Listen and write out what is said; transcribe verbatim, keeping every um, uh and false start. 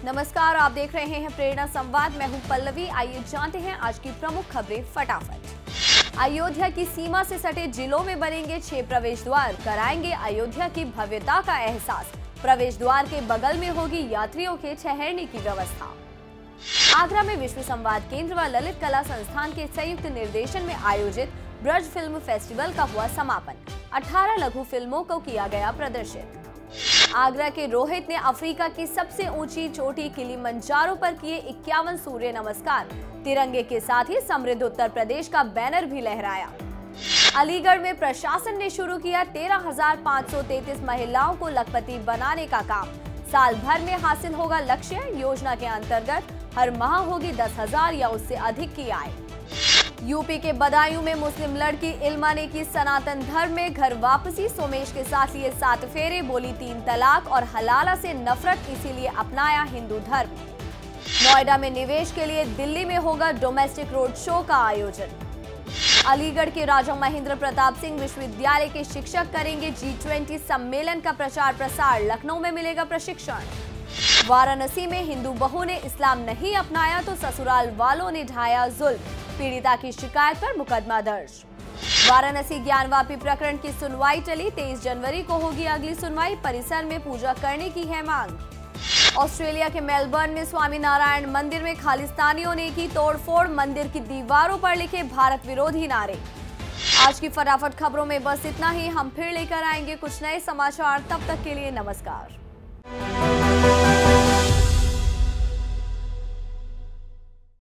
नमस्कार, आप देख रहे हैं प्रेरणा संवाद। मैं हूं पल्लवी। आइए जानते हैं आज की प्रमुख खबरें फटाफट। अयोध्या की सीमा से सटे जिलों में बनेंगे छह प्रवेश द्वार, कराएंगे अयोध्या की भव्यता का एहसास। प्रवेश द्वार के बगल में होगी यात्रियों के ठहरने की व्यवस्था। आगरा में विश्व संवाद केंद्र व ललित कला संस्थान के संयुक्त निर्देशन में आयोजित ब्रज फिल्म फेस्टिवल का हुआ समापन। अठारह लघु फिल्मों को किया गया प्रदर्शित। आगरा के रोहित ने अफ्रीका की सबसे ऊंची चोटी किलिमंजारो पर किए इक्यावन सूर्य नमस्कार। तिरंगे के साथ ही समृद्ध उत्तर प्रदेश का बैनर भी लहराया। अलीगढ़ में प्रशासन ने शुरू किया तेरह हजार पाँच सौ तैंतीस महिलाओं को लखपति बनाने का काम। साल भर में हासिल होगा लक्ष्य। योजना के अंतर्गत हर माह होगी दस हजार या उससे अधिक की आय। यूपी के बदायूं में मुस्लिम लड़की इल्मा ने की सनातन धर्म में घर वापसी। सोमेश के साथ लिए सात फेरे, बोली तीन तलाक और हलाला से नफरत, इसीलिए अपनाया हिंदू धर्म। नोएडा में निवेश के लिए दिल्ली में होगा डोमेस्टिक रोड शो का आयोजन। अलीगढ़ के राजा महेंद्र प्रताप सिंह विश्वविद्यालय के शिक्षक करेंगे जी ट्वेंटी सम्मेलन का प्रचार प्रसार। लखनऊ में मिलेगा प्रशिक्षण। वाराणसी में हिंदू बहू ने इस्लाम नहीं अपनाया तो ससुराल वालों ने ढाया जुल्म। पीड़िता की शिकायत पर मुकदमा दर्ज। वाराणसी ज्ञानवापी प्रकरण की सुनवाई टली। तेईस जनवरी को होगी अगली सुनवाई। परिसर में पूजा करने की है मांग। ऑस्ट्रेलिया के मेलबर्न में स्वामीनारायण मंदिर में खालिस्तानियों ने की तोड़फोड़। मंदिर की दीवारों पर लिखे भारत विरोधी नारे। आज की फटाफट खबरों में बस इतना ही। हम फिर लेकर आएंगे कुछ नए समाचार। तब तक के लिए नमस्कार।